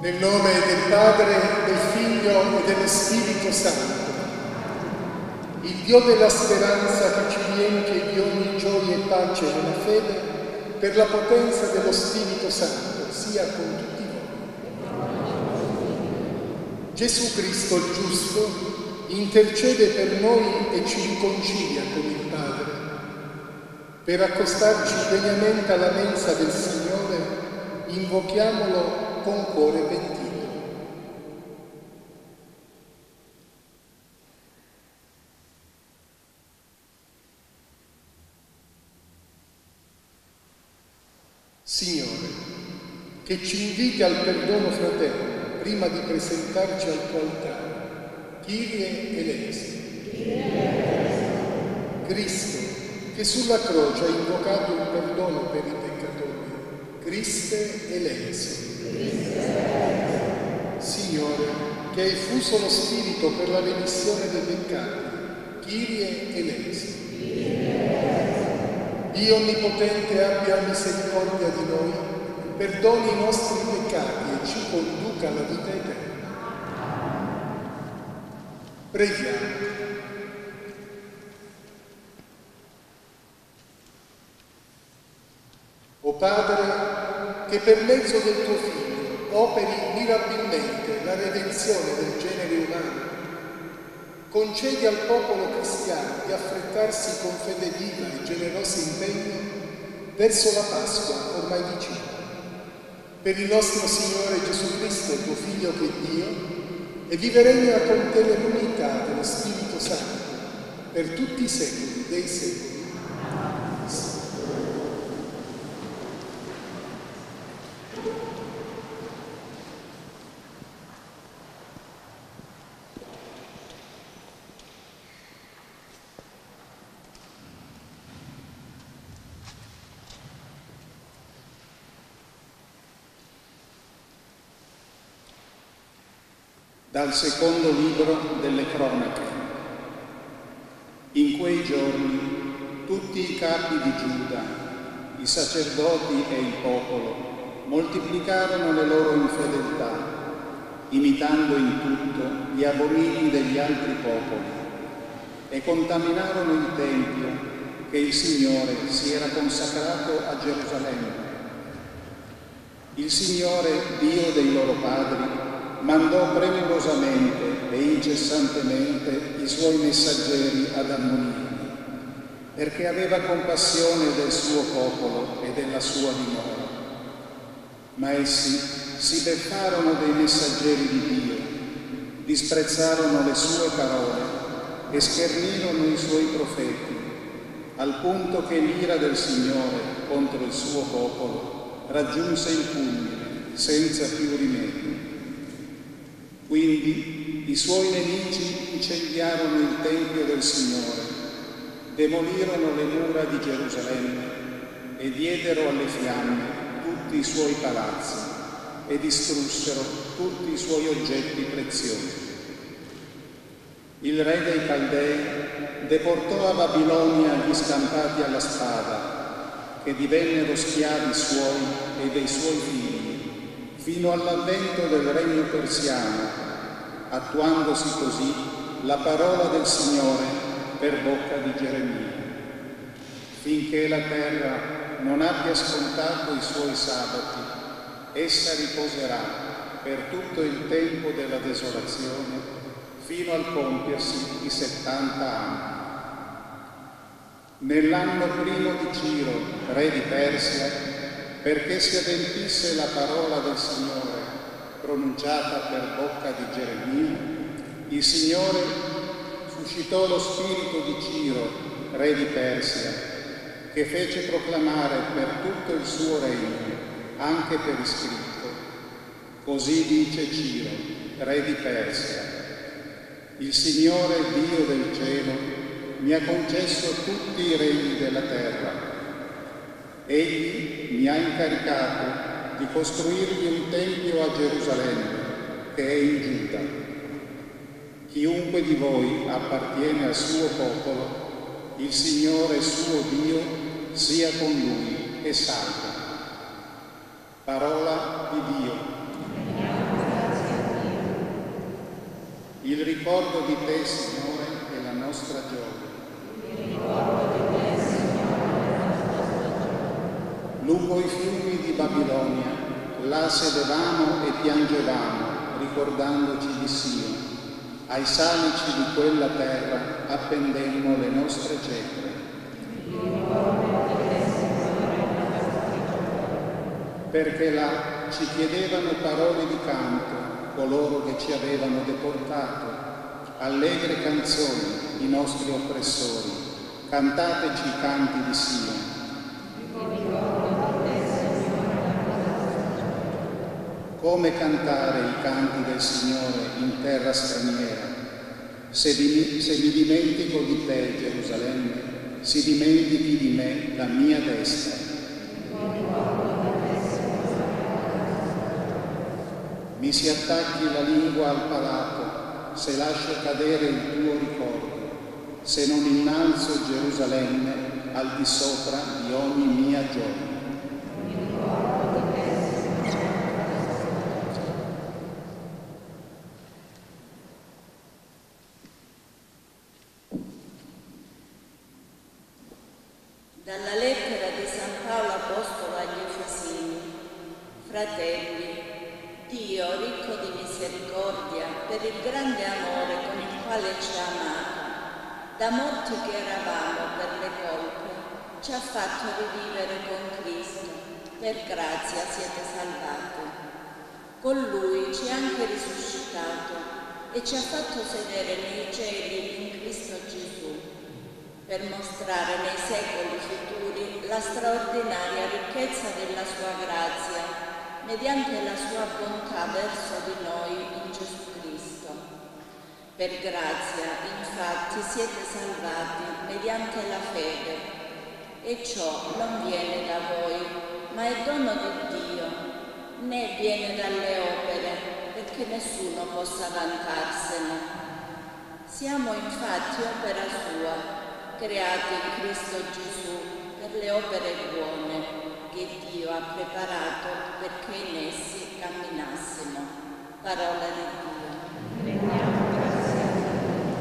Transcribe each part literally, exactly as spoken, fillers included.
Nel nome del Padre, del Figlio e dello Spirito Santo. Il Dio della speranza che ci riempie di ogni gioia e pace nella fede, per la potenza dello Spirito Santo, sia con tutti voi. Gesù Cristo il giusto intercede per noi e ci riconcilia con il Padre. Per accostarci degnamente alla mensa del Signore, invochiamolo con cuore pentito. Signore, che ci inviti al perdono fraterno prima di presentarci al tuo altare, Kyrie eleison. Cristo, che sulla croce ha invocato il perdono per i peccatori, Christe eleison. Signore, che hai fuso lo Spirito per la remissione dei peccati, Kyrie eleison. Dio Onnipotente abbia misericordia di noi, perdoni i nostri peccati e ci conduca alla vita eterna. Preghiamo. O Padre, che per mezzo del tuo Figlio operi mirabilmente la redenzione del genere umano, concedi al popolo cristiano di affrettarsi con fede viva e generoso impegno verso la Pasqua ormai vicina. Per il nostro Signore Gesù Cristo, tuo Figlio che è Dio, e vive e regna con te nell'unità dello Spirito Santo per tutti i secoli dei secoli. Dal secondo libro delle cronache. In quei giorni tutti i capi di Giuda, i sacerdoti e il popolo moltiplicarono le loro infedeltà, imitando in tutto gli abomini degli altri popoli, e contaminarono il Tempio che il Signore si era consacrato a Gerusalemme. Il Signore, Dio dei loro padri, mandò premurosamente e incessantemente i suoi messaggeri ad ammonirli, perché aveva compassione del suo popolo e della sua dimora. Ma essi si beffarono dei messaggeri di Dio, disprezzarono le sue parole e schernirono i suoi profeti, al punto che l'ira del Signore contro il suo popolo raggiunse il culmine senza più rimedio. Quindi i suoi nemici incendiarono il Tempio del Signore, demolirono le mura di Gerusalemme e diedero alle fiamme tutti i suoi palazzi e distrussero tutti i suoi oggetti preziosi. Il re dei Caldei deportò a Babilonia gli scampati alla spada, che divennero schiavi suoi e dei suoi figli, fino all'avvento del regno persiano, attuandosi così la parola del Signore per bocca di Geremia. Finché la terra non abbia scontato i suoi sabati, essa riposerà per tutto il tempo della desolazione, fino al compiersi di settanta anni. Nell'anno primo di Ciro, re di Persia, perché si adempisse la parola del Signore pronunciata per bocca di Geremia, il Signore suscitò lo spirito di Ciro, re di Persia, che fece proclamare per tutto il suo regno, anche per iscritto: così dice Ciro, re di Persia: il Signore Dio del cielo mi ha concesso tutti i regni della terra. Egli mi ha incaricato di costruirgli un tempio a Gerusalemme, che è in Giuda. Chiunque di voi appartiene al suo popolo, il Signore suo Dio sia con lui e salva. Parola di Dio. ricordo di te, Signore, è la nostra gioia. Mi ricordo di te, Signore, è la nostra gioia. Lungo i fiumi di Babilonia, là sedevamo e piangevamo, ricordandoci di Sion. Ai salici di quella terra appendemmo le nostre cetre. Mi ricordo di te, Signore, è la nostra gioia. Perché là ci chiedevano parole di canto coloro che ci avevano deportato, allegre canzoni i nostri oppressori, cantateci i canti di Sion. Mi ricordo di te, Signore, è la nostra gioia. Come cantare i canti del Signore in terra straniera? Se, di, se mi dimentico di te, Gerusalemme, si dimentichi di me la mia destra. Mi si attacchi la lingua al palato, se lascio cadere il tuo ricordo, se non innalzo Gerusalemme al di sopra di ogni mia gioia. Dalla lettera di San Paolo Apostolo agli Efesini. Fratelli, Dio, ricco di misericordia, per il grande amore con il quale ci ha amato, da morti che eravamo per le colpe, ci ha fatto rivivere con Cristo, per grazia siete salvati. Con Lui ci ha anche risuscitato e ci ha fatto sedere nei cieli in Cristo Gesù, per mostrare nei secoli futuri la straordinaria ricchezza della sua grazia, mediante la sua bontà verso di noi in Gesù Cristo. Per grazia, infatti, siete salvati mediante la fede, e ciò non viene da voi, ma è dono di Dio, né viene dalle opere, perché nessuno possa vantarsene. Siamo infatti opera sua, creati in Cristo Gesù per le opere buone che Dio ha preparato perché in essi camminassimo. Parola di Dio. Rendiamo grazie a Dio.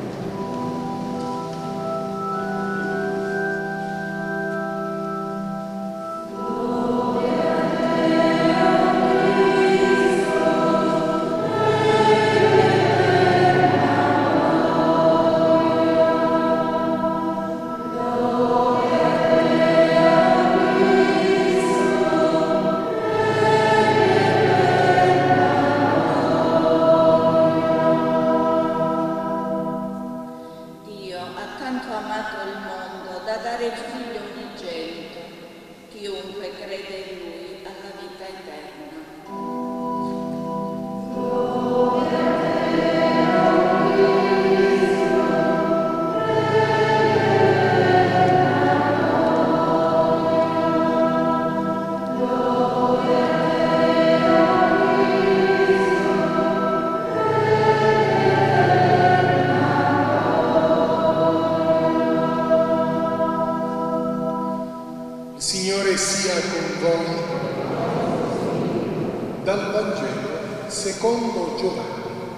Dal Vangelo secondo Giovanni.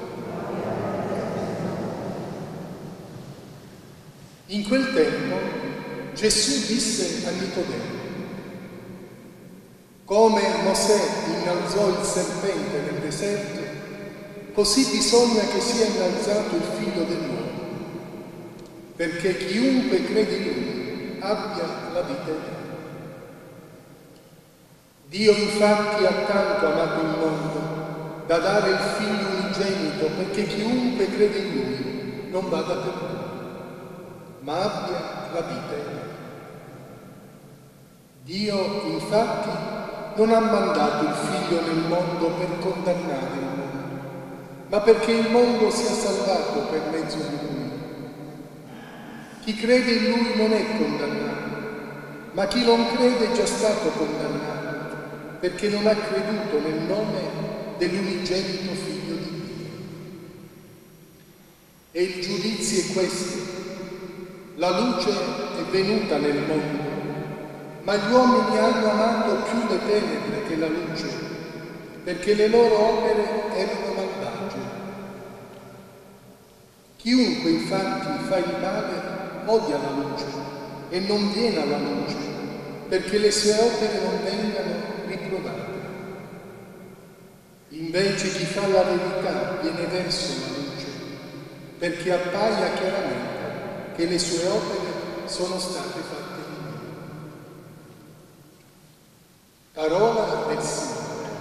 In quel tempo Gesù disse a Nicodemo: come Mosè innalzò il serpente nel deserto, così bisogna che sia innalzato il Figlio dell'uomo, perché chiunque crede in Lui abbia la vita eterna. Dio infatti ha tanto amato il mondo da dare il Figlio unigenito, perché chiunque crede in Lui non vada perduto, ma abbia la vita eterna. Dio infatti non ha mandato il Figlio nel mondo per condannare il mondo, ma perché il mondo sia salvato per mezzo di Lui. Chi crede in Lui non è condannato, ma chi non crede è già stato condannato, perché non ha creduto nel nome dell'unigenito Figlio di Dio. E il giudizio è questo: la luce è venuta nel mondo, ma gli uomini hanno amato più le tenebre che la luce, perché le loro opere erano malvagie. Chiunque infatti fa il male odia la luce e non viene alla luce, perché le sue opere non vengano riprovate. Invece chi fa la verità viene verso la luce, perché appaia chiaramente che le sue opere sono state fatte in Dio. Parola del Signore.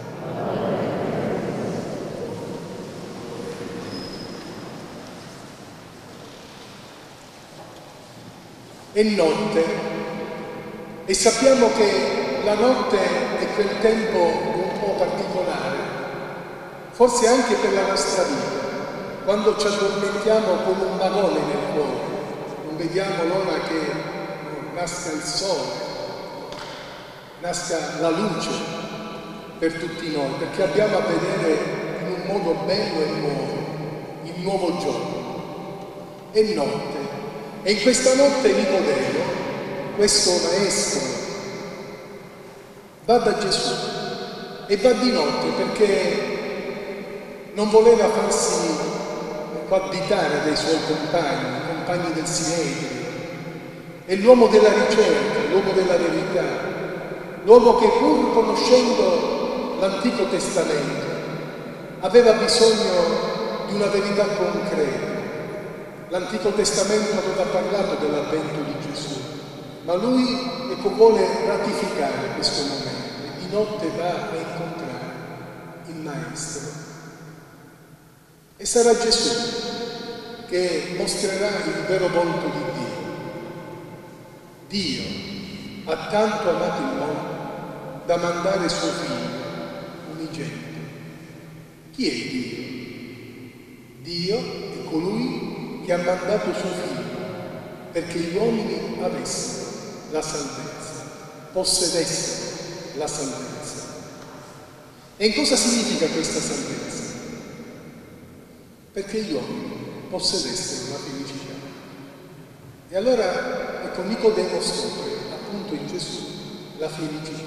È notte e sappiamo che la notte è quel tempo un po' particolare, forse anche per la nostra vita, quando ci addormentiamo con un vagone nel cuore, non vediamo l'ora che nasca il sole, nasca la luce per tutti noi, perché abbiamo a vedere in un modo bello e nuovo, il nuovo giorno. È notte. E in questa notte Nicodemo, questo maestro, va da Gesù e va di notte perché non voleva farsi coabitare dai suoi compagni, i compagni del Sinedrio. È l'uomo della ricerca, l'uomo della verità, l'uomo che pur conoscendo l'Antico Testamento aveva bisogno di una verità concreta. L'Antico Testamento aveva parlato dell'avvento di Gesù, ma lui ecco, vuole ratificare questo momento e di notte va a incontrare il Maestro. E sarà Gesù che mostrerà il vero volto di Dio. Dio ha tanto amato il mondo da mandare suo figlio unigenito. Chi è Dio? Dio è colui che ha mandato suo figlio perché gli uomini avessero la salvezza, possedessero la salvezza. E in cosa significa questa salvezza? Perché gli uomini possedessero la felicità. E allora, ecco, Nicodemo scopre appunto in Gesù la felicità.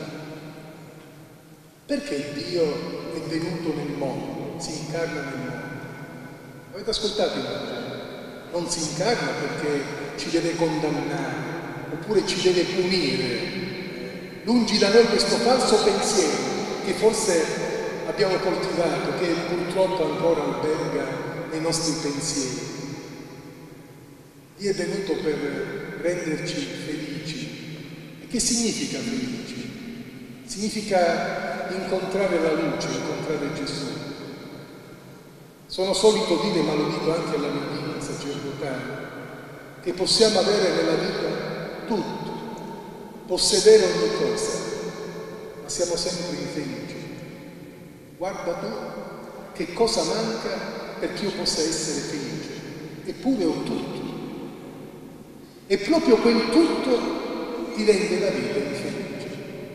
Perché Dio è venuto nel mondo, si incarna nel mondo? Avete ascoltato il Vangelo? Non si incarna perché ci deve condannare oppure ci deve punire. Lungi da noi questo falso pensiero che forse abbiamo coltivato, che purtroppo ancora alberga nei nostri pensieri. Dio è venuto per renderci felici. E che significa felici? Significa incontrare la luce, incontrare Gesù. Sono solito dire, ma lo dico anche alla mia vita sacerdotale, che possiamo avere nella vita tutto, possedere ogni cosa, ma siamo sempre infelici. Guarda tu che cosa manca perché io possa essere felice, eppure ho tutto. E proprio quel tutto ti rende la vita infelice.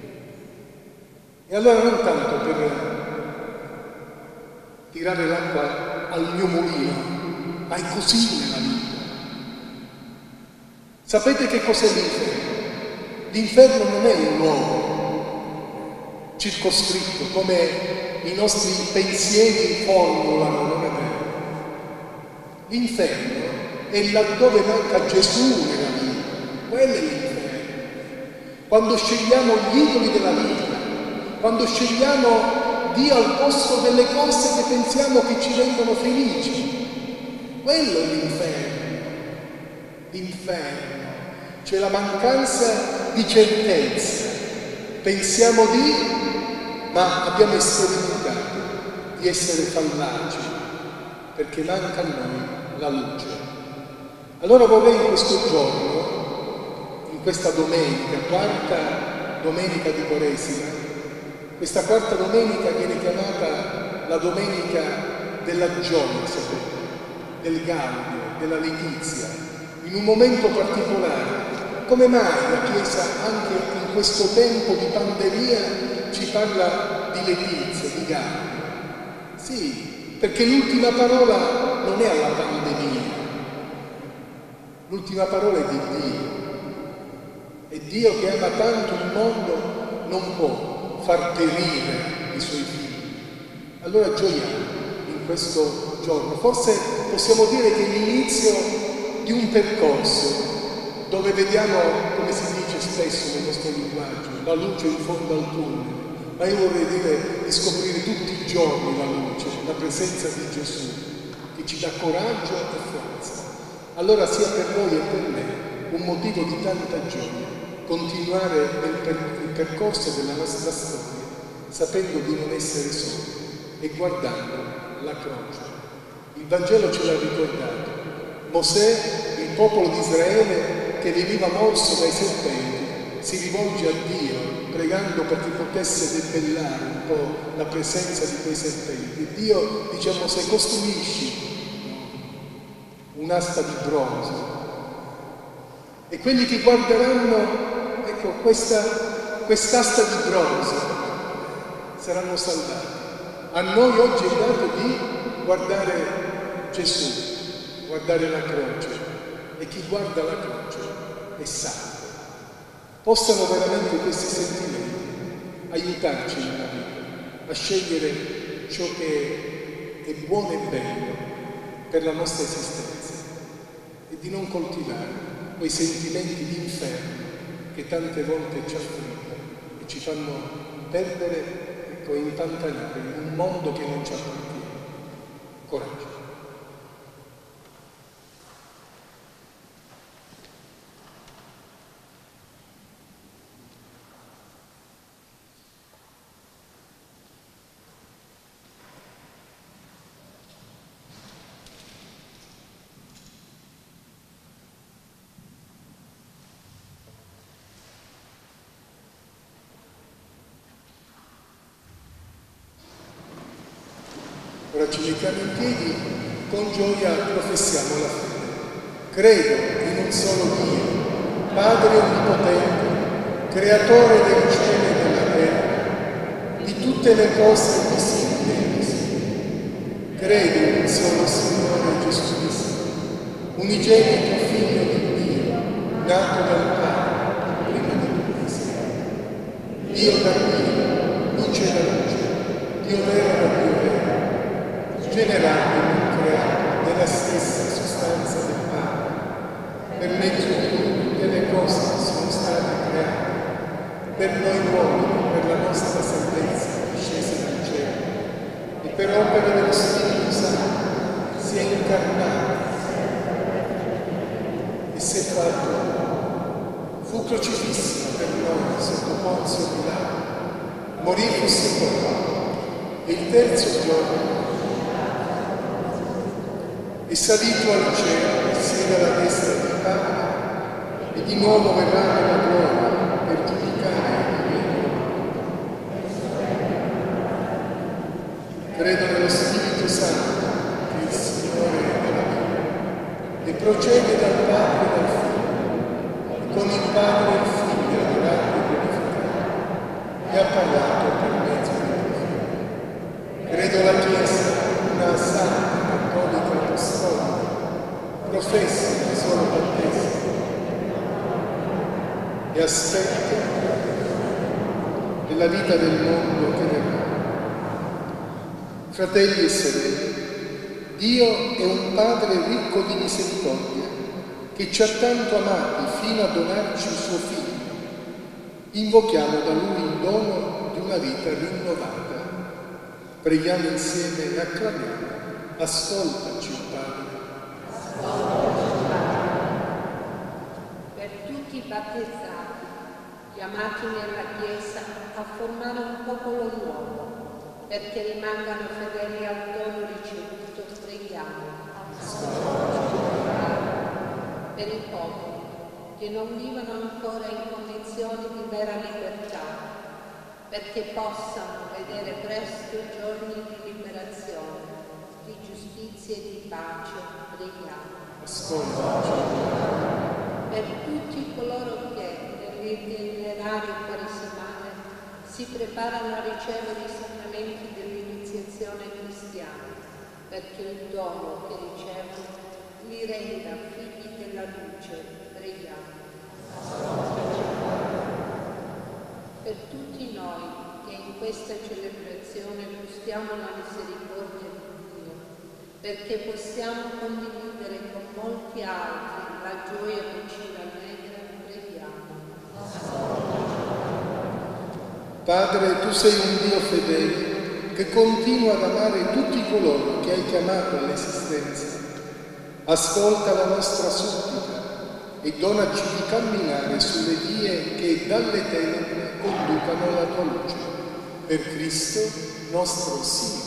E allora non tanto per tirare l'acqua al mio mulino, ma è così nella vita. Sapete che cos'è l'inferno? L'inferno non è un luogo circoscritto come i nostri pensieri formulano, non è vero. L'inferno è laddove manca Gesù nella vita, quello è l'inferno. Quando scegliamo gli idoli della vita, quando scegliamo Dio al posto delle cose che pensiamo che ci rendono felici. Quello è l'inferno. L'inferno, cioè la mancanza di certezza. Pensiamo di, ma abbiamo sperimentato di essere fallaci, perché manca a noi la luce. Allora vorrei in questo giorno, in questa domenica, quarta domenica di Quaresima, questa quarta domenica viene chiamata la domenica della gioia, sapete, del gaudio, della letizia, in un momento particolare. Come mai la Chiesa anche in questo tempo di pandemia ci parla di letizia, di gaudio? Sì, perché l'ultima parola non è alla pandemia, l'ultima parola è di Dio. E Dio che ama tanto il mondo non può far perire i suoi figli. Allora gioiamo in questo giorno, forse possiamo dire che è l'inizio di un percorso dove vediamo, come si dice spesso nel nostro linguaggio, la luce in fondo al tunnel, ma io vorrei dire di scoprire tutti i giorni la luce, la presenza di Gesù, che ci dà coraggio e forza. Allora sia per voi e per me un motivo di tanta gioia continuare nel per- il percorso della nostra storia, sapendo di non essere soli e guardando la croce. Il Vangelo ce l'ha ricordato. Mosè, il popolo di Israele che veniva morso dai serpenti, si rivolge a Dio pregando perché potesse debellare un po' la presenza di quei serpenti. E Dio dice a Mosè: costruisci un'asta di bronzo e quelli che guarderanno, ecco, questa quest'asta di bronzo saranno salvati. A noi oggi è dato di guardare Gesù, guardare la croce, e chi guarda la croce è salvo. Possano veramente questi sentimenti aiutarci nella vita a scegliere ciò che è buono e bello per la nostra esistenza e di non coltivare quei sentimenti di inferno che tante volte ci affliggono e ci fanno perdere, ecco, impantanare in un mondo che non ci appartiene. Coraggio. Ora ci mettiamo in piedi, con gioia professiamo la fede. Credo in un solo Dio, Padre Onnipotente, Creatore del cielo e della terra, di tutte le cose visibili e invisibili. Credo in un solo Signore Gesù Cristo, unigenito Figlio di Dio, nato dal Padre, prima di tutti i secoli. Dio da Dio, luce da luce, Dio vero da Dio vero, generato e non creato della stessa sostanza del Padre, per mezzo di cui tutte le cose sono state create, per noi uomini, per la nostra salvezza discesa dal cielo, e per opera dello Spirito Santo si è incarnato e si è fatto uomo. Fu crocifisso per noi sotto Ponzio Pilato, morì fu sepolto, e il terzo giorno è salito al cielo, siede alla destra del Padre, e di nuovo verrà nella gloria per giudicare i viventi. Credo nello Spirito Santo, che è il Signore della vita, e procede dal Padre e dal Figlio, e con il Padre e il Figlio adorato e glorificato, e ha parlato per mezzo del Figlio. Credo alla Chiesa, una santa, cattolica, apostolica, professa il solo battesimo, e aspetto della vita del mondo che verrà. Fratelli e sorelle, Dio è un Padre ricco di misericordia, che ci ha tanto amati fino a donarci il suo Figlio. Invochiamo da Lui il dono di una vita rinnovata. Preghiamo insieme e acclamiamo: ascoltaci, o Padre. Per tutti i battezzati, chiamati nella Chiesa a formare un popolo nuovo, perché rimangano fedeli al dono ricevuto, preghiamo. Per i popoli che non vivono ancora in condizioni di vera libertà, perché possano vedere presto giorni di liberazione, di giustizia e di pace, preghiamo. Ascoltaci. Per tutti coloro che nell'itinerario quaresimale si preparano a ricevere i sacramenti dell'iniziazione cristiana, perché il dono che ricevono li renda figli della luce, preghiamo. Per tutti noi che in questa celebrazione gustiamo la misericordia di Dio, perché possiamo condividere con molti altri la gioia che ci rallegra, preghiamo. Padre, tu sei un Dio fedele che continua ad amare tutti coloro che hai chiamato all'esistenza. Ascolta la nostra supplica e donaci di camminare sulle vie che dalle tenebre conducano alla tua luce. Per Cristo nostro Signore.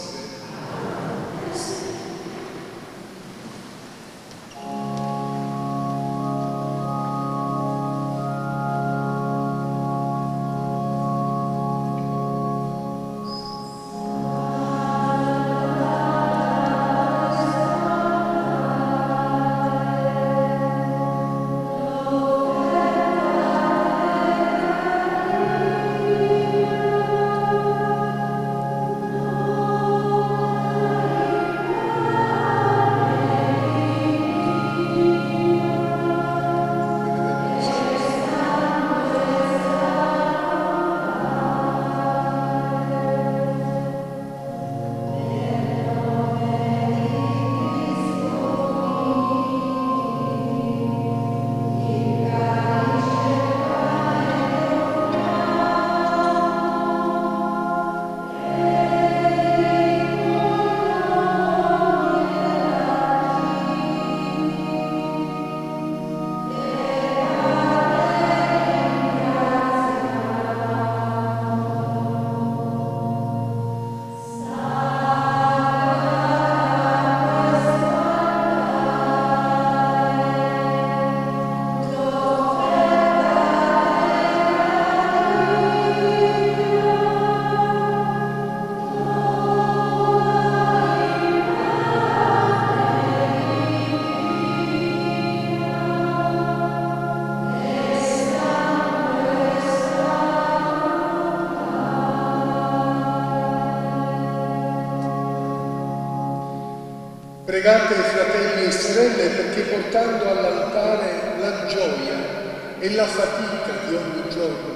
Pregate, fratelli e sorelle, perché portando all'altare la gioia e la fatica di ogni giorno,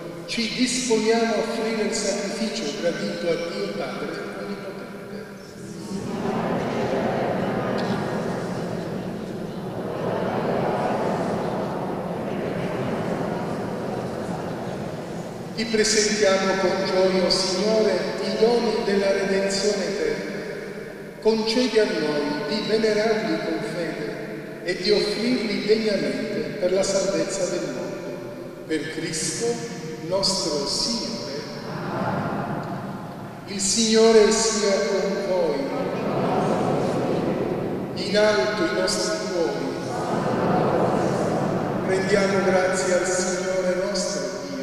ci disponiamo a offrire il sacrificio gradito a Dio Padre Onnipotente. Ti presentiamo con gioia, o Signore, i doni della redenzione eterna. Concedi a noi di venerarli con fede e di offrirli degnamente per la salvezza del mondo. Per Cristo nostro Signore. Il Signore sia con voi. In alto i nostri cuori. Rendiamo grazie al Signore nostro Dio.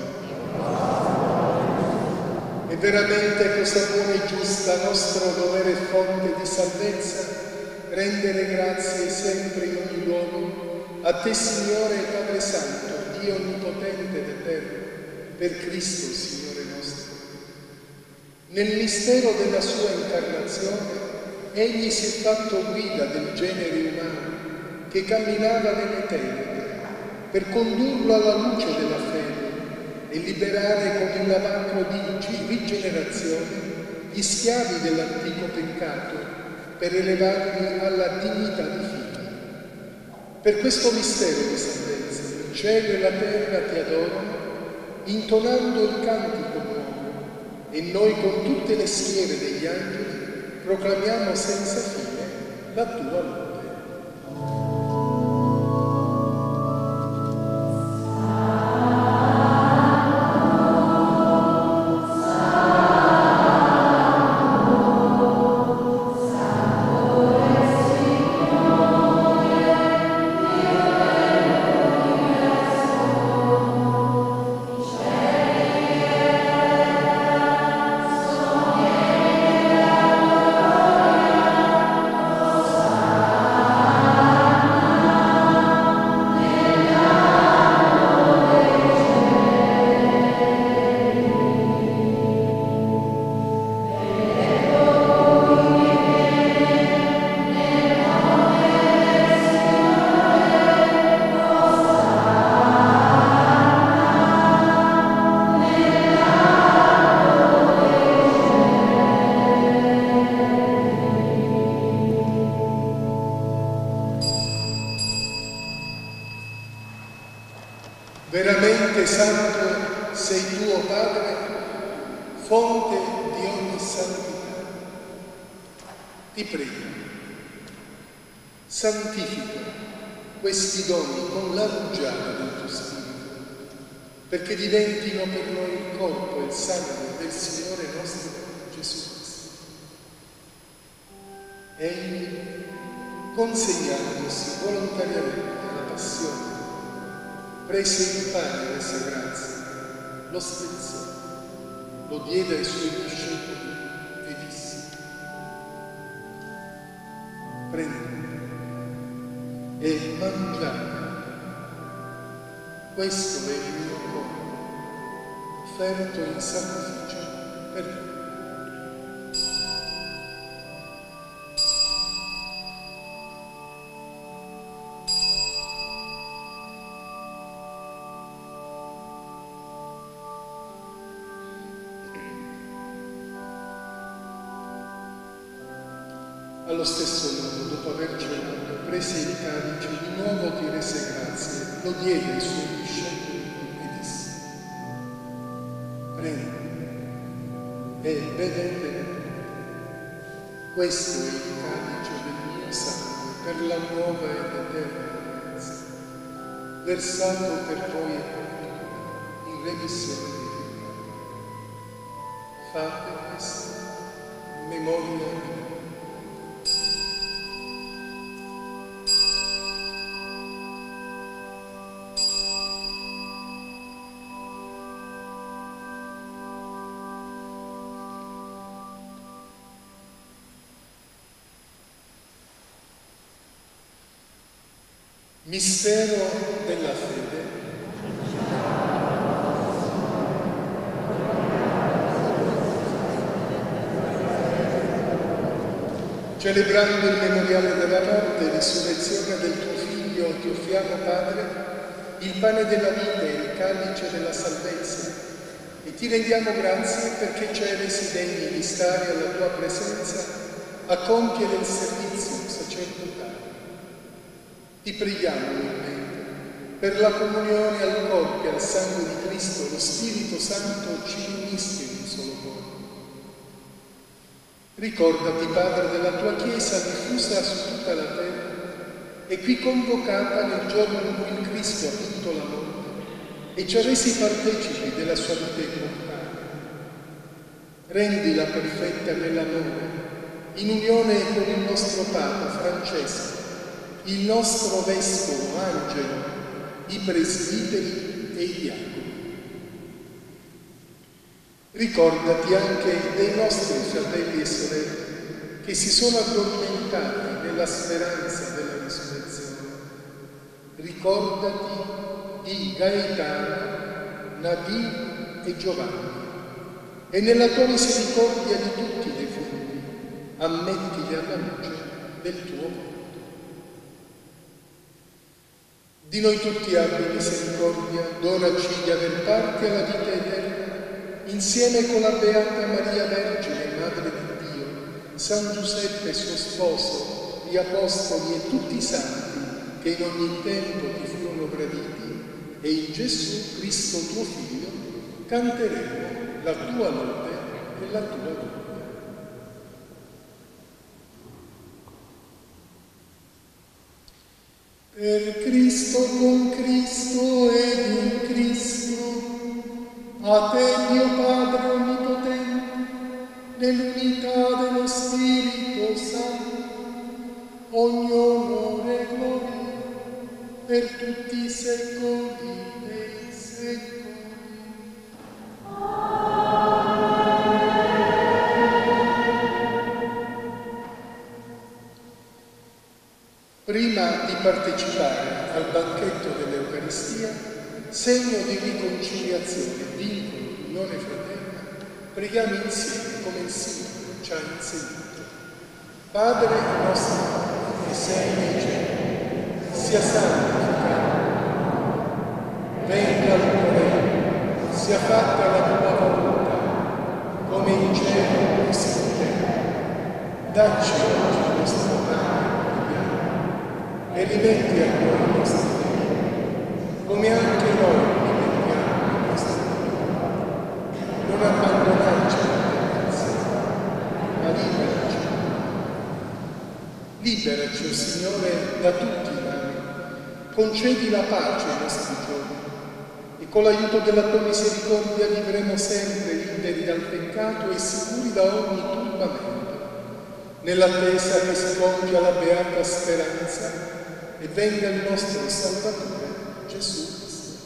È veramente cosa buona e giusta, nostro dovere e fonte di salvezza, rendere grazie sempre in ogni luogo a Te, Signore Padre Santo, Dio Onnipotente ed Eterno, per Cristo, Signore nostro. Nel mistero della Sua incarnazione, Egli si è fatto guida del genere umano che camminava nelle tenebre, per condurlo alla luce della fede e liberare con il lavacro di rigenerazione gli schiavi dell'antico peccato per elevarli alla dignità di figli. Per questo mistero di salvezza il cielo e la terra Ti adorano, intonando il cantico nuovo, e noi con tutte le schiere degli angeli proclamiamo senza fine la Tua lode. Padre Santo sei tu, o Padre, fonte di ogni santità. Ti prego, santifica questi doni con la rugiada del tuo Spirito, perché diventino per noi il corpo e il sangue del Signore nostro Gesù Cristo. Egli, consegnandosi volontariamente alla passione, prese il pane e rese grazie, lo spezzò, lo diede ai suoi discepoli e disse: prendete e mangiate, questo è il mio corpo, offerto in sacrificio per voi. Allo stesso modo, dopo aver cenato, prese il calice, di nuovo ti rese grazie, lo diede ai suoi discepoli e disse: prendete e bevete, questo è il calice del mio sangue per la nuova ed eterna alleanza, versato per voi e per tutti in remissione dei peccati. Fate questo in memoria di me. Mistero della fede. Celebrando il memoriale della morte e risurrezione del tuo Figlio, ti offriamo, Padre, il pane della vita e il calice della salvezza, e ti rendiamo grazie perché ci hai resi degni di stare alla tua presenza a compiere il servizio sacerdotale. Ti preghiamo umilmente per la comunione al corpo e al sangue di Cristo, lo Spirito Santo ci unisce in un solo corpo. Ricordati, Padre, della tua Chiesa diffusa su tutta la terra e qui convocata nel giorno in cui il Cristo ha vinto la morte e ci ha resi partecipi della sua vita immortale. Rendila perfetta nell'amore, in unione con il nostro Papa Francesco, il nostro Vescovo Angelo, i presbiteri e i diaconi. Ricordati anche dei nostri fratelli e sorelle che si sono addormentati nella speranza della risurrezione. Ricordati di Gaetano, Nadir e Giovanni, e nella tua misericordia di tutti i defunti ammettili alla luce del tuo volto. Di noi tutti abbi misericordia, donaci di aver parte alla vita eterna, insieme con la Beata Maria Vergine, Madre di Dio, San Giuseppe suo sposo, gli Apostoli e tutti i santi che in ogni tempo ti furono graditi, e in Gesù Cristo tuo Figlio canteremo la tua lode e la tua gloria. Per Cristo, con Cristo ed in Cristo, a te, Dio Padre Onnipotente, nell'unità dello Spirito Santo, ogni onore e gloria per tutti i secoli dei secoli. Prima di partecipare al banchetto dell'Eucaristia, segno di riconciliazione e vincolo di unione fraterna, preghiamo insieme come il Signore ci ha insegnato. Padre nostro che sei nei cieli, sia santificato, venga il tuo regno, sia fatta la tua volontà, come in cielo così in terra. Dacci oggi il nostro pane e rimetti a noi i nostri debiti, come anche noi rimettiamo liberaci. Liberaci, o Signore, da tutti i mali. Concedi la pace ai nostri giorni e con l'aiuto della tua misericordia vivremo sempre liberi dal peccato e sicuri da ogni turbamento, nell'attesa che si compia la beata speranza e venga il nostro Salvatore Gesù Cristo.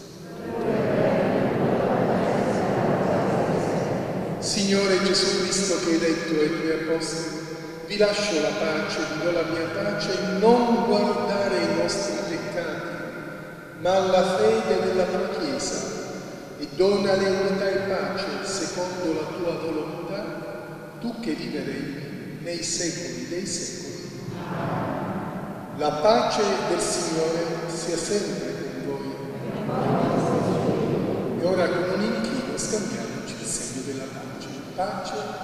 Signore Gesù Cristo, che hai detto ai tuoi apostoli: vi lascio la pace, vi do la mia pace, non guardare i nostri peccati, ma alla fede della tua Chiesa, e donale unità e pace secondo la tua volontà, tu che viverai nei secoli dei secoli. La pace del Signore sia sempre con voi. E ora con un inchino scambiamoci il segno della pace. Pace.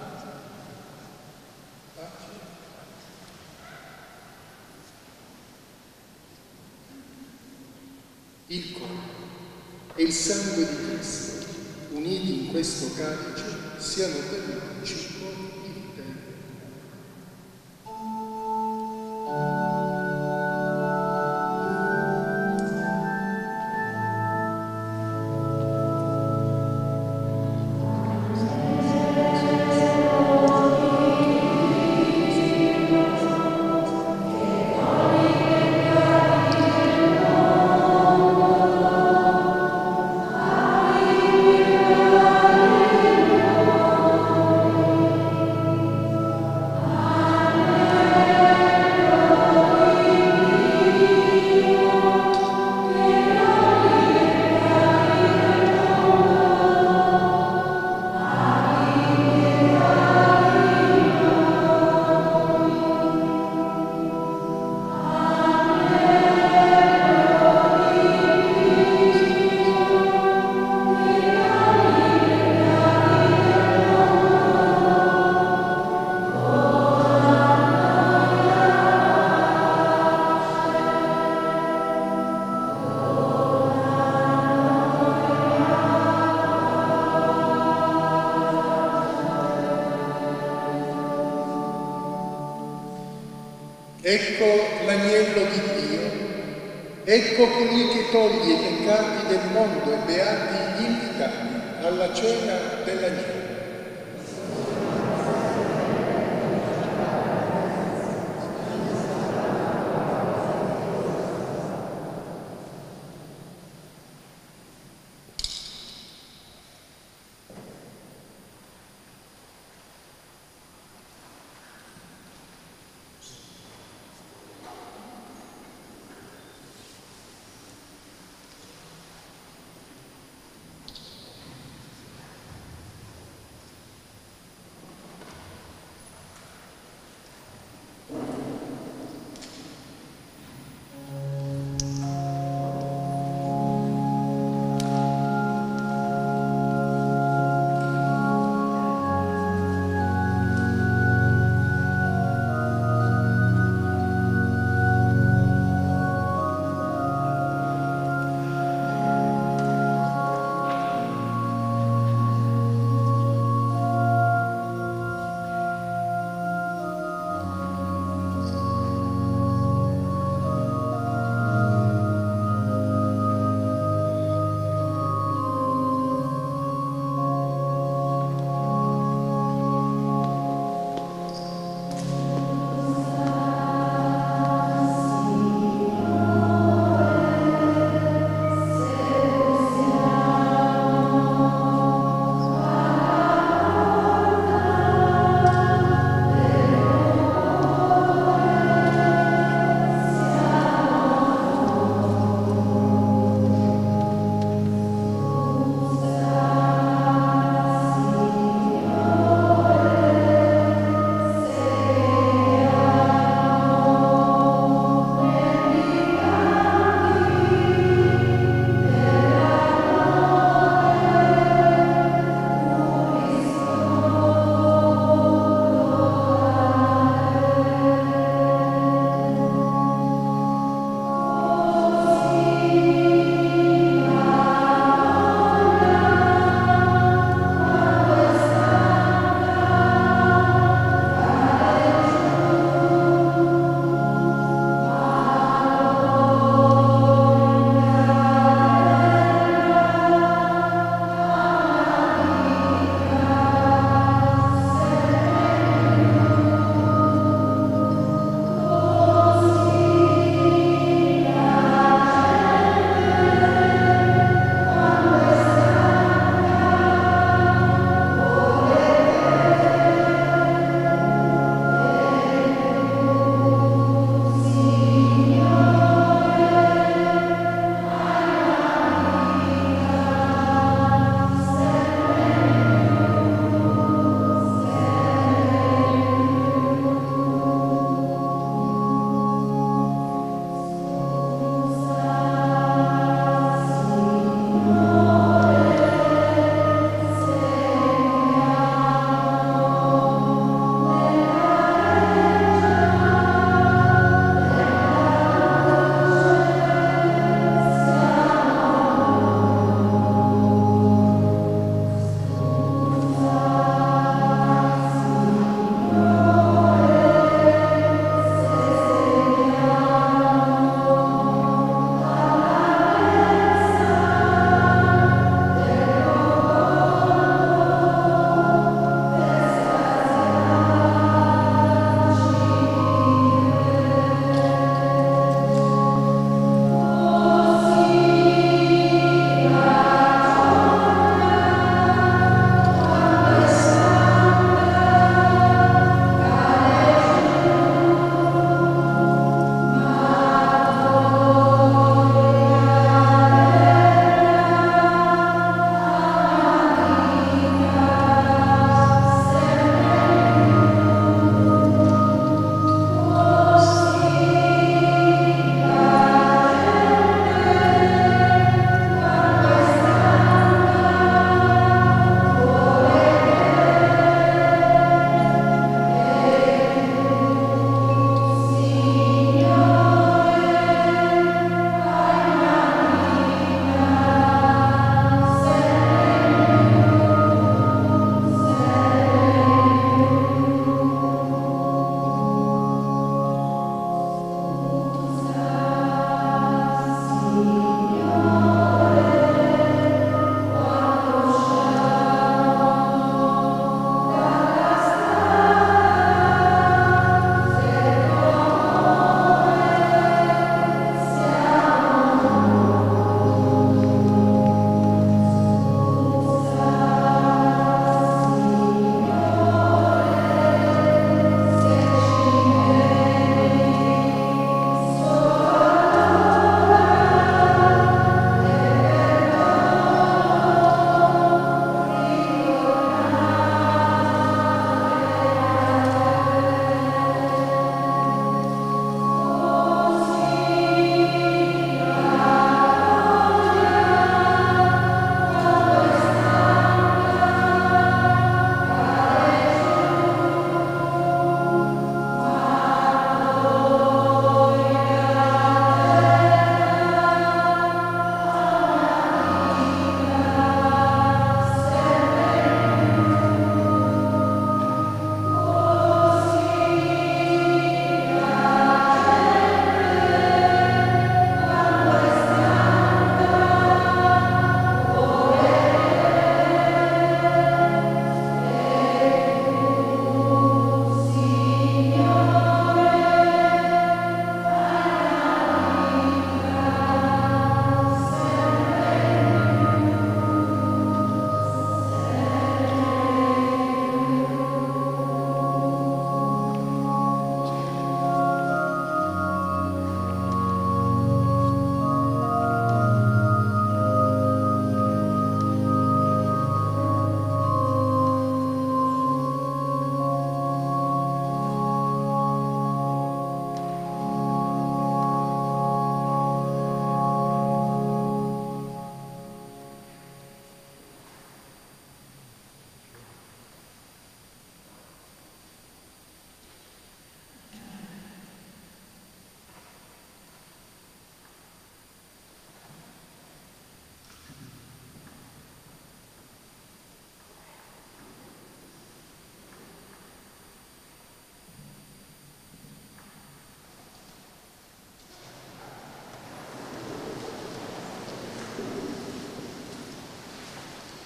Il corpo e il sangue di Cristo, uniti in questo calice, siano per noi cibo di vita. Ecco l'agnello di Dio, ecco colui che toglie i peccati del mondo, e beati gli invitati alla cena dell'agnello.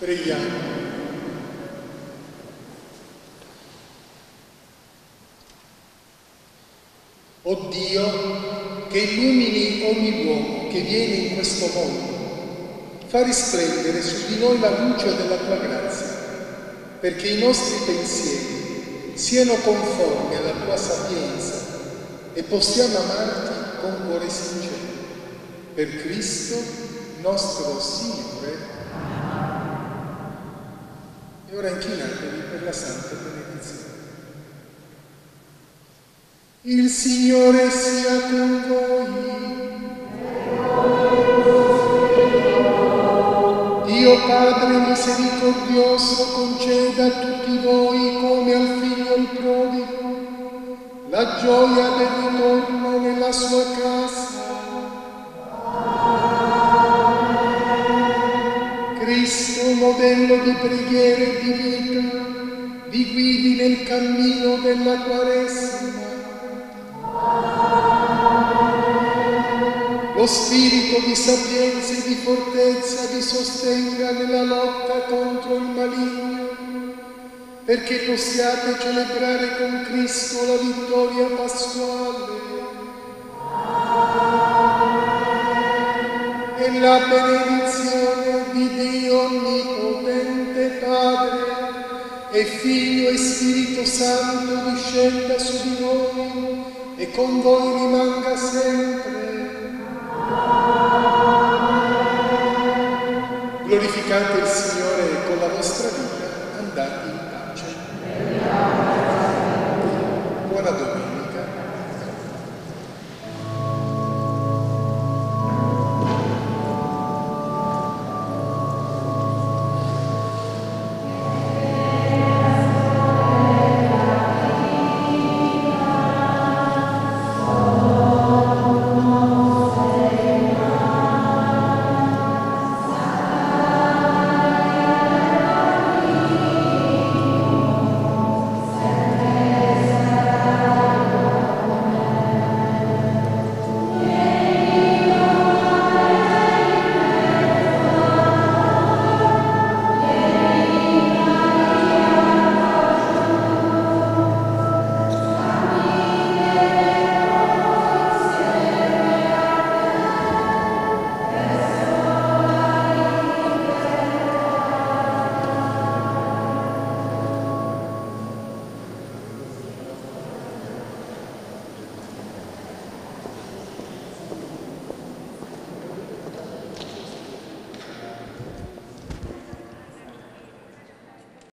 Preghiamo. O Dio, che illumini ogni uomo che viene in questo mondo, fa risplendere su di noi la luce della tua grazia, perché i nostri pensieri siano conformi alla tua sapienza e possiamo amarti con cuore sincero. Per Cristo nostro Signore. E ora inchinatevi per la Santa Benedizione. Il Signore sia con voi. Dio Padre misericordioso conceda a tutti voi, come al Figlio il prodigo, la gioia del ritorno nella sua casa. Cristo, modello di preghiera e di vita, vi guidi nel cammino della Quaresima. Lo spirito di sapienza e di fortezza vi sostenga nella lotta contro il maligno, perché possiate celebrare con Cristo la vittoria pasquale. E la benedizione di Dio Onnipotente, Padre e Figlio e Spirito Santo discenda su di voi e con voi rimanga sempre. Glorificate il Signore.